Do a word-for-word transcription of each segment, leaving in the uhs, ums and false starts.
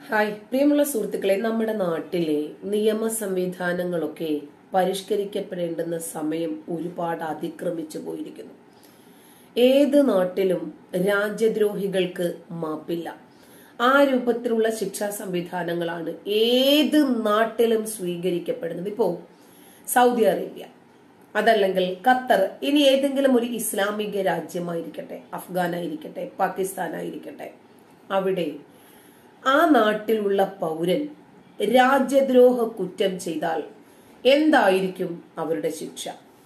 Hi പ്രിയമുള്ള സുഹൃത്തുക്കളെ, നമ്മുടെ നാട്ടിലെ നിയമ സംവിധാനങ്ങളൊക്കെ പരിഷ്കരിക്കപ്പെടേണ്ടുന്ന സമയം ഒരുപാട് അതിക്രമിച്ചു പോയിരിക്കുന്നു. ഏത് നാട്ടിലും രാജ്യദ്രോഹികൾക്ക് മാപ്പില്ല. ആ രൂപത്തിലുള്ള ശിക്ഷാ സംവിധാനങ്ങളാണ് ഏത് നാട്ടിലും സ്വീകരിക്കപ്പെടുന്നത്. ഇപ്പോ സൗദി അറേബ്യ, അതല്ലെങ്കിൽ ഖത്തർ, ഇനി ഏതെങ്കിലും ഒരു ഇസ്ലാമിക രാജ്യമായിരിക്കട്ടെ, അഫ്ഗാനായിരിക്കട്ടെ, പാകിസ്ഥാനായിരിക്കട്ടെ, അവിടെ ആ നാട്ടിലുള്ള പൗരൻ രാജ്യദ്രോഹ കുറ്റം ചെയ്താൽ എന്തായിരിക്കും അവരുടെ ശിക്ഷ?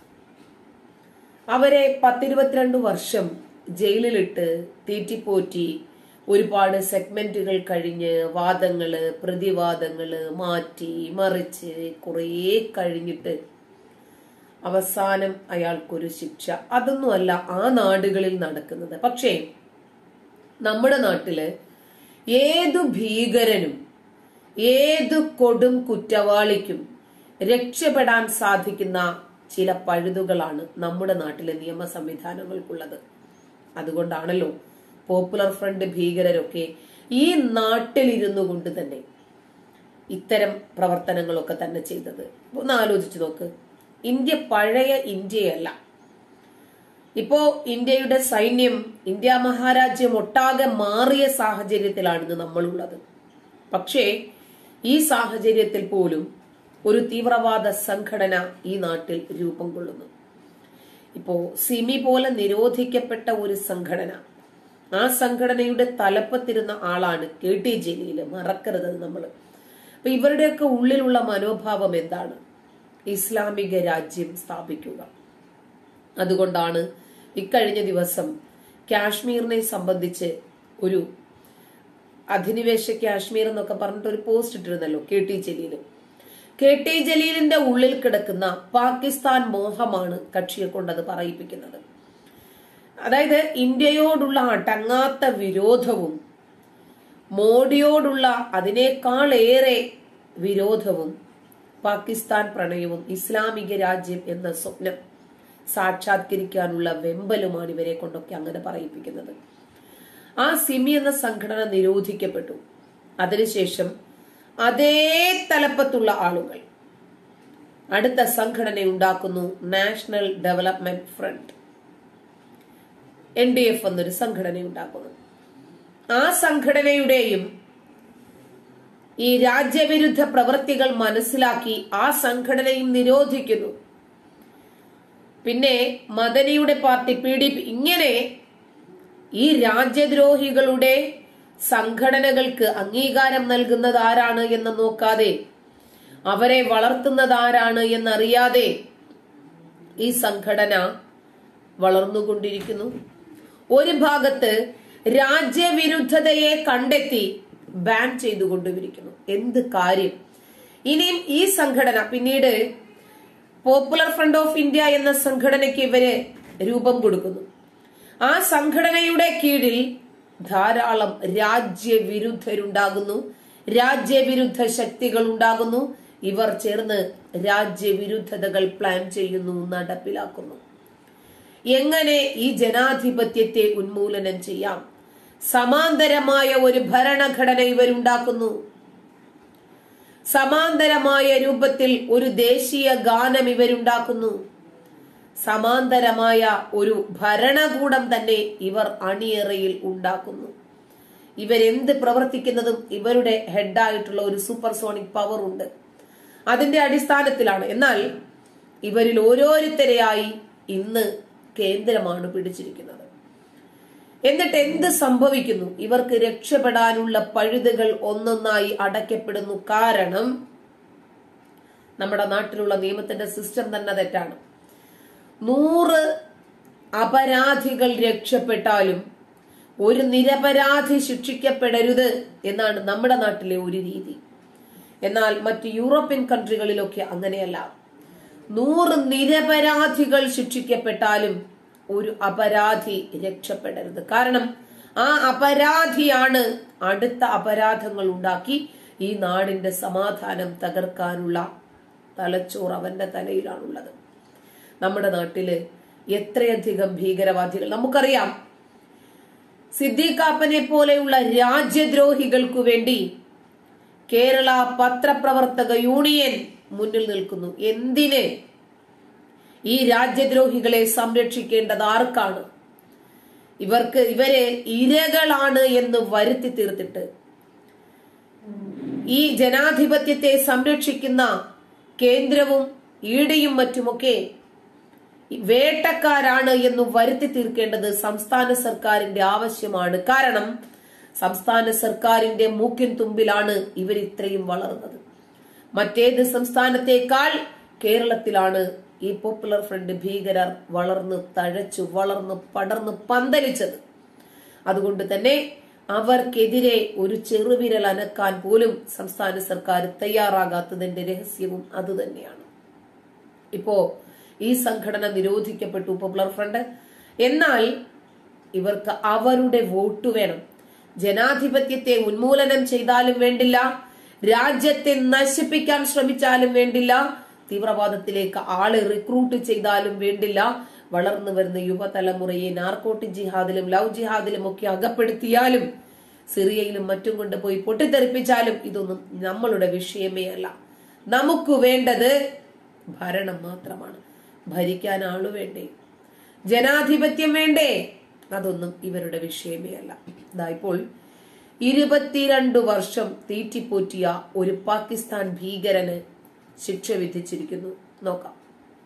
അവരെ പത്തിരുപത്തിരണ്ട് വർഷം ജയിലിലിട്ട് തീറ്റിപ്പോറ്റി ഒരുപാട് സെഗ്മെന്റുകൾ കഴിഞ്ഞ് വാദങ്ങള് പ്രതിവാദങ്ങള് മാറ്റി മറിച്ച് കുറേ കഴിഞ്ഞിട്ട് അവസാനം അയാൾക്കൊരു ശിക്ഷ. അതൊന്നുമല്ല ആ നാടുകളിൽ നടക്കുന്നത്. പക്ഷേ നമ്മുടെ നാട്ടില് ഏതു ഭീകരനും ഏതു കൊടും കുറ്റവാളിക്കും രക്ഷപ്പെടാൻ സാധിക്കുന്ന ചില പഴുതുകളാണ് നമ്മുടെ നാട്ടിലെ നിയമ സംവിധാനങ്ങൾക്കുള്ളത്. അതുകൊണ്ടാണല്ലോ പോപ്പുലർ ഫ്രണ്ട് ഭീകരരൊക്കെ ഈ നാട്ടിലിരുന്നു കൊണ്ട് തന്നെ ഇത്തരം പ്രവർത്തനങ്ങളൊക്കെ തന്നെ ചെയ്തത്. ഒന്ന് ആലോചിച്ചു നോക്ക്. ഇന്ത്യ പഴയ ഇന്ത്യയല്ല. ഇപ്പോ ഇന്ത്യയുടെ സൈന്യം, ഇന്ത്യ മഹാരാജ്യം ഒട്ടാകെ മാറിയ സാഹചര്യത്തിലാണ് നമ്മളുള്ളത്. പക്ഷേ ഈ സാഹചര്യത്തിൽ പോലും ഒരു തീവ്രവാദ സംഘടന ഈ നാട്ടിൽ രൂപം കൊള്ളുന്നു. ഇപ്പോ സിമി പോലെ നിരോധിക്കപ്പെട്ട ഒരു സംഘടന, ആ സംഘടനയുടെ തലപ്പത്തിരുന്ന ആളാണ് കെ ടി ജലീല്. മറക്കരുത് നമ്മൾ. അപ്പൊ ഇവരുടെയൊക്കെ ഉള്ളിലുള്ള മനോഭാവം എന്താണ്? ഇസ്ലാമിക രാജ്യം സ്ഥാപിക്കുക. അതുകൊണ്ടാണ് ഇക്കഴിഞ്ഞ ദിവസം കാശ്മീരിനെ സംബന്ധിച്ച് ഒരു അധിനിവേശ കാശ്മീർ എന്നൊക്കെ പറഞ്ഞിട്ട് ഒരു പോസ്റ്റ് ഇട്ടിരുന്നല്ലോ K T Jaleel. K T ജലീലിന്റെ ഉള്ളിൽ കിടക്കുന്ന പാകിസ്ഥാൻ മോഹമാണ് കക്ഷിയെ കൊണ്ടത് പറയിപ്പിക്കുന്നത്. അതായത് ഇന്ത്യയോടുള്ള അടങ്ങാത്ത വിരോധവും മോഡിയോടുള്ള അതിനേക്കാളേറെ വിരോധവും പാകിസ്ഥാൻ പ്രണയവും ഇസ്ലാമിക രാജ്യം എന്ന സ്വപ്നം സാക്ഷാത്കരിക്കാനുള്ള വെമ്പലുമാണ് ഇവരെ കൊണ്ടൊക്കെ അങ്ങനെ പറയിപ്പിക്കുന്നത്. ആ സിമി എന്ന സംഘടന നിരോധിക്കപ്പെട്ടു. അതിനുശേഷം അതേ തലപ്പത്തുള്ള ആളുകൾ അടുത്ത സംഘടന ഉണ്ടാക്കുന്നു. National development front, N D F എന്നൊരു സംഘടന ഉണ്ടാക്കുന്നു. ആ സംഘടനയുടെയും ഈ രാജ്യവിരുദ്ധ പ്രവൃത്തികൾ മനസ്സിലാക്കി ആ സംഘടനയും നിരോധിക്കുന്നു. പിന്നെ മദനിയുടെ പാർട്ടി പി ഡി പി, ഇങ്ങനെ ഈ രാജ്യദ്രോഹികളുടെ സംഘടനകൾക്ക് അംഗീകാരം നൽകുന്നത് ആരാണ് എന്ന് നോക്കാതെ, അവരെ വളർത്തുന്നത് ആരാണ് എന്നറിയാതെ ഈ സംഘടന വളർന്നുകൊണ്ടിരിക്കുന്നു. ഒരു ഭാഗത്ത് രാജ്യവിരുദ്ധതയെ കണ്ടെത്തി ബാൻ ചെയ്തുകൊണ്ടിരിക്കുന്നു. എന്ത് കാര്യം? ഇനിയും ഈ സംഘടന പിന്നീട് പോപ്പുലർ ഫ്രണ്ട് ഓഫ് ഇന്ത്യ എന്ന സംഘടനയ്ക്ക് ഇവര് രൂപം കൊടുക്കുന്നു. ആ സംഘടനയുടെ കീഴിൽ ധാരാളം രാജ്യവിരുദ്ധരുണ്ടാകുന്നു, രാജ്യവിരുദ്ധ ശക്തികൾ ഉണ്ടാകുന്നു. ഇവർ ചേർന്ന് രാജ്യവിരുദ്ധതകൾ പ്ലാൻ ചെയ്യുന്നു, നടപ്പിലാക്കുന്നു. എങ്ങനെ ഈ ജനാധിപത്യത്തെ ഉന്മൂലനം ചെയ്യാം? സമാന്തരമായ ഒരു ഭരണഘടന ഇവരുണ്ടാക്കുന്നു. സമാന്തരമായ രൂപത്തിൽ ഒരു ദേശീയ ഗാനം ഇവരുണ്ടാക്കുന്നു. സമാന്തരമായ ഒരു ഭരണകൂടം തന്നെ ഇവർ അണിയറയിൽ ഉണ്ടാക്കുന്നു. ഇവരെന്ത് പ്രവർത്തിക്കുന്നതും ഇവരുടെ ഹെഡായിട്ടുള്ള ഒരു സൂപ്പർസോണിക് പവർ ഉണ്ട്. അതിന്റെ അടിസ്ഥാനത്തിലാണ്. എന്നാൽ ഇവരിൽ ഓരോരുത്തരെയായി ഇന്ന് കേന്ദ്രമാണ് പിടിച്ചിരിക്കുന്നത്. എന്നിട്ട് എന്ത് സംഭവിക്കുന്നു? ഇവർക്ക് രക്ഷപ്പെടാനുള്ള പഴുതുകൾ ഒന്നൊന്നായി അടയ്ക്കപ്പെടുന്നു. കാരണം നമ്മുടെ നാട്ടിലുള്ള നിയമത്തിന്റെ സിസ്റ്റം തന്നെ തെറ്റാണ്. നൂറ് അപരാധികൾ രക്ഷപ്പെട്ടാലും ഒരു നിരപരാധി ശിക്ഷിക്കപ്പെടരുത് എന്നാണ് നമ്മുടെ നാട്ടിലെ ഒരു രീതി. എന്നാൽ മറ്റ് യൂറോപ്യൻ കൺട്രികളിലൊക്കെ അങ്ങനെയല്ല. നൂറ് നിരപരാധികൾ ശിക്ഷിക്കപ്പെട്ടാലും ഒരു അപരാധി രക്ഷപ്പെടരുത്. കാരണം ആ അപരാധിയാണ് അടുത്ത അപരാധങ്ങൾ ഉണ്ടാക്കി ഈ നാടിന്റെ സമാധാനം തകർക്കാനുള്ള തലച്ചോറ് അവന്റെ തലയിലാണുള്ളത്. നമ്മുടെ നാട്ടില് എത്രയധികം ഭീകരവാദികൾ നമുക്കറിയാം. സിദ്ദീഖാപ്പനെ പോലെയുള്ള രാജ്യദ്രോഹികൾക്കു വേണ്ടി കേരള പത്രപ്രവർത്തക യൂണിയൻ മുന്നിൽ നിൽക്കുന്നു. എന്തിന്? ഈ രാജ്യദ്രോഹികളെ സംരക്ഷിക്കേണ്ടത് ആർക്കാണ്? ഇവർക്ക് ഇവരെ ഇരകളാണ് എന്ന് വരുത്തി തീർത്തിട്ട് ഈ ജനാധിപത്യത്തെ സംരക്ഷിക്കുന്ന കേന്ദ്രവും ഈഡിയും മറ്റുമൊക്കെ വേട്ടക്കാരാണ് എന്ന് വരുത്തി തീർക്കേണ്ടത് സംസ്ഥാന സർക്കാരിന്റെ ആവശ്യമാണ്. കാരണം സംസ്ഥാന സർക്കാരിന്റെ മൂക്കിൻ തുമ്പിലാണ് ഇവർ ഇത്രയും വളർന്നത്. മറ്റേത് സംസ്ഥാനത്തേക്കാൾ കേരളത്തിലാണ് ഈ പോപ്പുലർ ഫ്രണ്ട് ഭീകരർ വളർന്ന് തഴച്ചു വളർന്ന് പടർന്ന് പന്തലിച്ചത്. അതുകൊണ്ട് തന്നെ അവർക്കെതിരെ ഒരു ചെറുവിരൽ അനക്കാൻ പോലും സംസ്ഥാന സർക്കാർ തയ്യാറാകാത്തതിന്റെ രഹസ്യവും അതുതന്നെയാണ്. ഇപ്പോ ഈ സംഘടന നിരോധിക്കപ്പെട്ടു, പോപ്പുലർ ഫ്രണ്ട്. എന്നാൽ ഇവർക്ക് അവരുടെ വോട്ട് വേണം. ജനാധിപത്യത്തെ ഉന്മൂലനം ചെയ്താലും വേണ്ടില്ല, രാജ്യത്തെ നശിപ്പിക്കാൻ ശ്രമിച്ചാലും വേണ്ടില്ല, തീവ്രവാദത്തിലേക്ക് ആളെ റിക്രൂട്ട് ചെയ്താലും വേണ്ടില്ല, വളർന്നു വരുന്ന യുവതലമുറയെ നാർക്കോട്ടിക് ജിഹാദിലും ലവ് ജിഹാദിലും ഒക്കെ അകപ്പെടുത്തിയാലും സിറിയയിലും മറ്റും കൊണ്ടുപോയി പൊട്ടിത്തെറിപ്പിച്ചാലും ഇതൊന്നും നമ്മളുടെ വിഷയമേ അല്ല. നമുക്ക് വേണ്ടത് ഭരണം മാത്രമാണ്. ഭരിക്കാൻ ആളു വേണ്ടേ? ജനാധിപത്യം വേണ്ടേ? അതൊന്നും ഇവരുടെ വിഷയമേ അല്ല. ഇതാ ഇപ്പോൾ ഇരുപത്തിരണ്ടു വർഷം തീറ്റിപ്പോറ്റിയ ഒരു പാകിസ്ഥാൻ ഭീകരന് ശിക്ഷ വിധിച്ചിരിക്കുന്നു. നോക്കാം.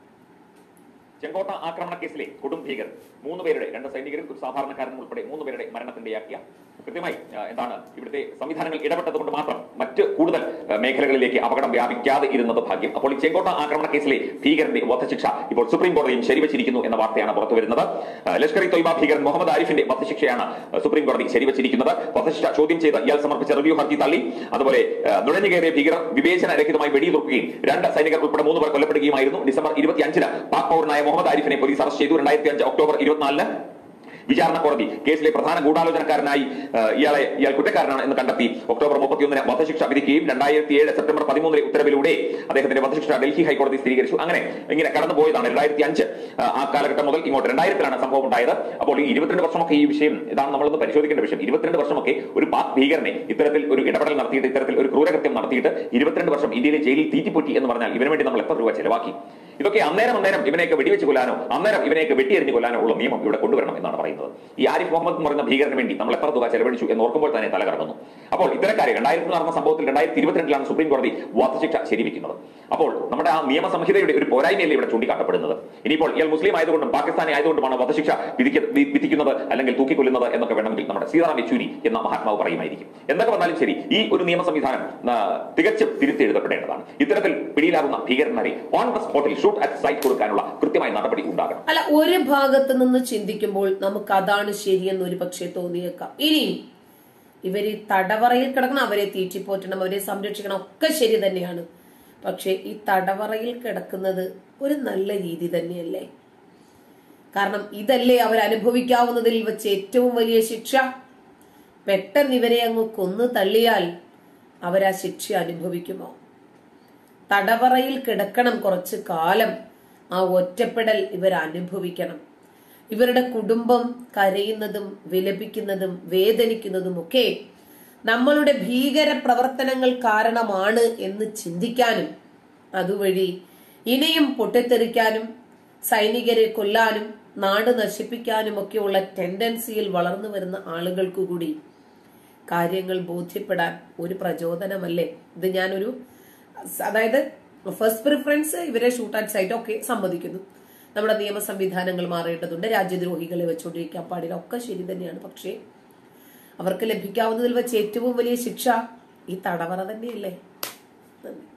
ചെങ്കോട്ട ആക്രമണ കേസിലെ കൊടും ഭീകരൻ മൂന്ന് പേരുടെ രണ്ട് സൈനികരും ഒരു സാധാരണക്കാരനും ഉൾപ്പെടെ മൂന്ന് പേരുടെ മരണത്തിനിടയാക്കിയ കൃത്യമായി എന്താണ് ഇവിടുത്തെ സംവിധാനങ്ങൾ ഇടപെട്ടത് കൊണ്ട് മാത്രം മറ്റ് കൂടുതൽ മേഖലകളിലേക്ക് അപകടം വ്യാപിക്കാതെ ഇരുന്നത് ഭാഗ്യം. അപ്പോൾ ഈ ചെങ്കോട്ട ആക്രമണ കേസിലെ ഭീകരന്റെ വധശിക്ഷ ഇപ്പോൾ സുപ്രീം കോടതിയും ശരിവച്ചിരിക്കുന്നു എന്ന വാർത്തയാണ് പുറത്തുവരുന്നത്. ലഷ്കർ ഇ തൊയ്ബ ഭീകരൻ മുഹമ്മദ് ആരിഫിന്റെ വധശിക്ഷയാണ് സുപ്രീം കോടതി ശരിവച്ചിരിക്കുന്നത്. വധശിക്ഷ ചോദ്യം ചെയ്ത് ഇയാൾ സമർപ്പിച്ച റിവ്യൂ ഹർജി തള്ളി. അതുപോലെ നുഴഞ്ഞുകയറിയ ഭീകരർ വിവേചനരഹിതമായി വെടിയുതിർക്കുകയും രണ്ട് സൈനികർ ഉൾപ്പെടെ മൂന്ന് പേർ കൊല്ലപ്പെടുകയുമായിരുന്നു. ഡിസംബർ ഇരുപത്തിയഞ്ചിന് പാക് പൗരനായ മുഹമ്മദ് ആരിഫിനെ പോലീസ് അറസ്റ്റ് ചെയ്തു. രണ്ടായിരത്തി അഞ്ച് ഒക്ടോബർ ഇരുപത്തിനാലിന് വിചാരണ കോടതി കേസിലെ പ്രധാന ഗൂഢാലോചനക്കാരനായി ഇയാളെ ഇയാൾ കുറ്റക്കാരനാണ് എന്ന് കണ്ടെത്തി ഒക്ടോബർ മുപ്പത്തിയൊന്നിന് വധശിക്ഷ വിധിക്കുകയും രണ്ടായിരത്തി ഏഴ് സെപ്റ്റംബർ പതിമൂന്നിലെ ഉത്തരവിലൂടെ അദ്ദേഹത്തിന്റെ വധശിക്ഷ ഡൽഹി ഹൈക്കോടതി സ്ഥിരീകരിച്ചു. അങ്ങനെ ഇങ്ങനെ കടന്നുപോയതാണ് രണ്ടായിരത്തി അഞ്ച് ആ കാലഘട്ടം മുതൽ ഇങ്ങോട്ട് രണ്ടായിരത്തിലാണ് സംഭവം ഉണ്ടായത്. അപ്പോൾ ഈ ഇരുപത്തിരണ്ട് വർഷമൊക്കെ ഈ വിഷയം ഇതാണ് നമ്മളൊന്ന് പരിശോധിക്കേണ്ട വിഷയം. ഇരുപത്തിരണ്ട് വർഷമൊക്കെ ഒരു പാക് ഭീകരനെ ഇത്തരത്തിൽ ഒരു ഇടപെടൽ നടത്തിയിട്ട് ഇത്തരത്തിൽ ഒരു ക്രൂരകൃത്യം നടത്തിയിട്ട് ഇരുപത്തിരണ്ട് വർഷം ഇന്ത്യയിലെ ജയിലിൽ തീറ്റിപ്പൊറ്റി എന്ന് പറഞ്ഞാൽ ഇവന് വേണ്ടി നമ്മൾ എത്ര രൂപ ചെലവാക്കി? ഇതൊക്കെ അന്നേരം അന്നേരം ഇവനെയൊക്കെ വെടിവെച്ച് കൊല്ലാനോ അന്നേരം ഇവനെയൊക്കെ വെട്ടിയെറിഞ്ഞ് കൊല്ലാനോ ഉള്ള നിയമം ഇവിടെ കൊണ്ടുവരണം എന്നാണ് പറയുന്നത്. ഈ ആരിഫ് മുഹമ്മദ് എന്ന് പറയുന്ന ഭീകരന് വേണ്ടി നമ്മൾ എത്ര തുക ചെലവഴിച്ചു എന്ന് ഓർക്കുമ്പോൾ തന്നെ തല കറങ്ങുന്നു. അപ്പോൾ ഇത്തരക്കാരെ രണ്ടായിരത്തി നടന്ന സംഭവത്തിൽ രണ്ടായിരത്തി ഇരുപത്തിരണ്ടിലാണ് സുപ്രീം കോടതി വധശിക്ഷ ശരിവെക്കുന്നത്. അപ്പോൾ നമ്മുടെ ആ നിയമസംഹിതയുടെ ഒരു പോരായ്മയല്ലേ ഇവിടെ ചൂണ്ടിക്കാട്ടപ്പെടുന്നത്. ഇനിയിപ്പോൾ ഇയാൾ മുസ്ലിം ആയതുകൊണ്ടും പാകിസ്ഥാനി ആയതുകൊണ്ടുമാണ് വധശിക്ഷ വിധിക്കുന്നത് അല്ലെങ്കിൽ തൂക്കിക്കൊല്ലുന്നത് എന്നൊക്കെ വേണമെങ്കിൽ നമ്മുടെ സീതാറാം യെച്ചൂരി എന്ന മഹാത്മാവ് പറയുമായിരിക്കും. എന്തൊക്കെ വന്നാലും ശരി, ഈ ഒരു നിയമ സംവിധാനം തികച്ചും തിരുത്തെഴുതപ്പെടേണ്ടതാണ്. ഇത്തരത്തിൽ പിടിയിലാകുന്ന ഭീകരന്മാരെ ഓൺ ദ സ്പോട്ടിൽ ഷൂട്ട് അറ്റ് സൈറ്റ് കൊടുക്കാനുള്ള കൃത്യമായ നടപടി ഉണ്ടാകണം. അല്ല, ഒരു ഭാഗത്ത് നിന്ന് ചിന്തിക്കുമ്പോൾ നമുക്ക് അതാണ് ശരിയെന്ന് ഒരു പക്ഷേ തോന്നിയേക്കാം. ഇനി ഇവര് തടവറയിൽ കിടക്കണം, അവരെ തീറ്റിപ്പോറ്റണം, അവരെ സംരക്ഷിക്കണം, ഒക്കെ ശരി തന്നെയാണ്. പക്ഷെ ഈ തടവറയിൽ കിടക്കുന്നത് ഒരു നല്ല രീതി തന്നെയല്ലേ? കാരണം ഇതല്ലേ അവർ അനുഭവിക്കാവുന്നതിൽ വെച്ച് ഏറ്റവും വലിയ ശിക്ഷ. പെട്ടെന്ന് ഇവരെ അങ്ങ് കൊന്നു തള്ളിയാൽ അവരാ ശിക്ഷ അനുഭവിക്കുമോ? തടവറയിൽ കിടക്കണം കുറച്ചു കാലം. ആ ഒറ്റപ്പെടൽ ഇവർ അനുഭവിക്കണം. ഇവരുടെ കുടുംബം കരയുന്നതും വിലപിക്കുന്നതും വേദനിക്കുന്നതും ഒക്കെ നമ്മളുടെ ഭീകര പ്രവർത്തനങ്ങൾ കാരണമാണ് എന്ന് ചിന്തിക്കാനും അതുവഴി ഇനിയും പൊട്ടിത്തെറിക്കാനും സൈനികരെ കൊല്ലാനും നാട് നശിപ്പിക്കാനും ഒക്കെയുള്ള ടെൻഡൻസിയിൽ വളർന്നു വരുന്ന ആളുകൾക്ക് കൂടി കാര്യങ്ങൾ ബോധ്യപ്പെടാൻ ഒരു പ്രചോദനമല്ലേ ഇത്? ഞാനൊരു അതായത് ഫസ്റ്റ് പ്രിഫറൻസ് ഇവരെ ഷൂട്ട് ആറ്റ് സൈറ്റ് ഒക്കെ സമ്മതിക്കുന്നു. നമ്മുടെ നിയമ സംവിധാനങ്ങൾ മാറേണ്ടതുണ്ട്, രാജ്യദ്രോഹികളെ വെച്ചുകൊണ്ടിരിക്കാൻ പാടില്ല, ഒക്കെ ശരി തന്നെയാണ്. പക്ഷേ അവർക്ക് ലഭിക്കാവുന്നതിൽ വെച്ച് ഏറ്റവും വലിയ ശിക്ഷ ഈ തടവറ തന്നെയല്ലേ? നന്ദി.